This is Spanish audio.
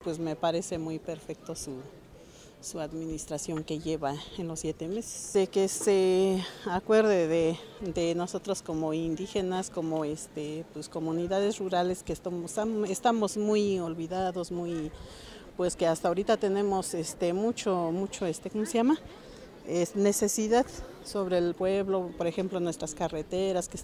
pues me parece muy perfecto su administración que lleva en los 7 meses. De que se acuerde de nosotros como indígenas, como pues comunidades rurales que estamos muy olvidados, pues que hasta ahorita tenemos mucho, ¿cómo se llama? Es necesidad sobre el pueblo, por ejemplo, nuestras carreteras que